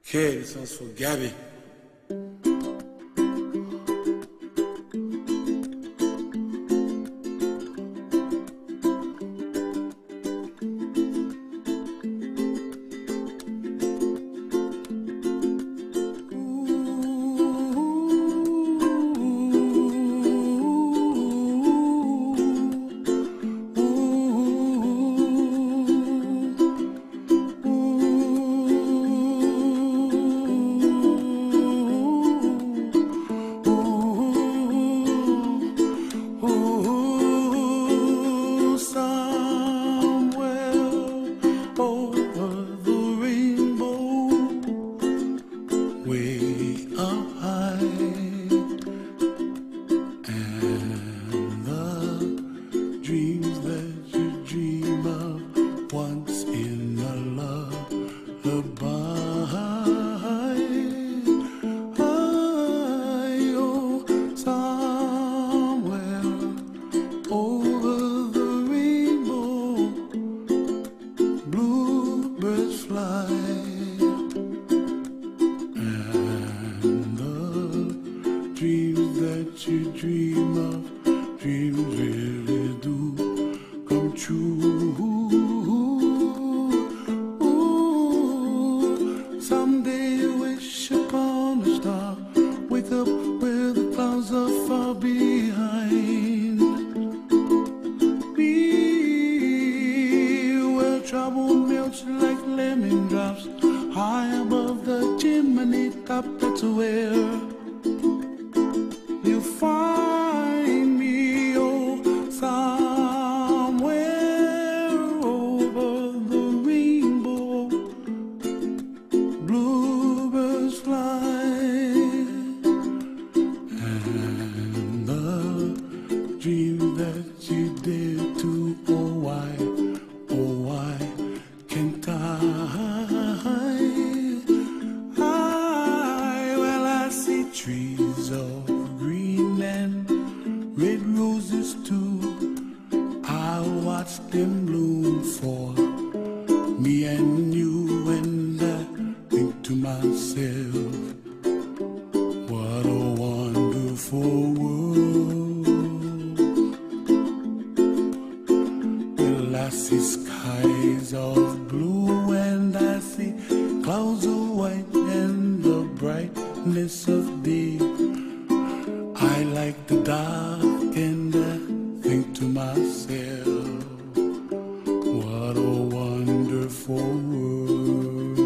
Okay, this one's for Gabby. Way up high, and the dreams that you dream of once in a lullaby. Oh, somewhere over the rainbow, bluebirds fly. Dreams that you dream of, dreams really do come true. Ooh, someday you wish upon a star, wake up where the clouds are far behind. Be where trouble melts like lemon drops, high above the chimney top. That's where you find me, oh, somewhere over the rainbow, bluebirds fly, and the dream that you dare to, oh why can't well, I see trees of green and red roses too. I watch them bloom for me and you, and I think to myself, what a wonderful world. Well, I see skies of blue and I see clouds of white and the brightness of day. I like the dark and I think to myself, what a wonderful world.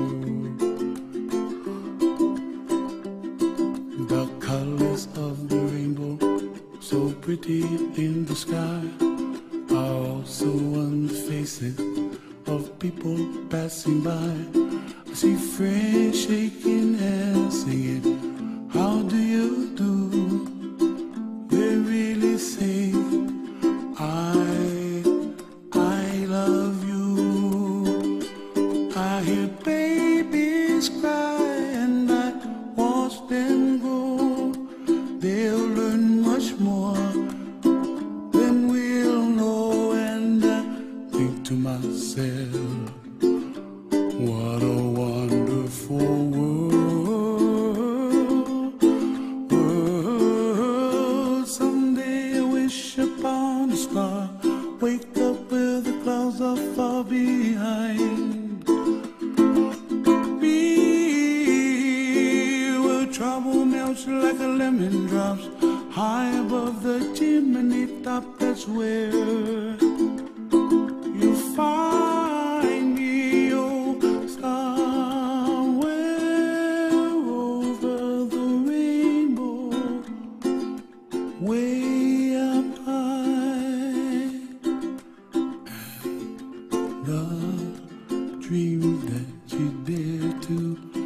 The colors of the rainbow, so pretty in the sky, are also on the faces of people passing by. I see friends shaking hands, singing, how do you do? They really say, I love you. I hear babies cry and I watch them grow. They'll learn much more than we'll know, and I think to myself, what a wonderful world. Someday I wish upon a star, wake up where the clouds are far behind. Be where trouble melts like a lemon drops, high above the chimney top. That's where you find me, oh, somewhere over the rainbow, way up high, and the dream that you dare to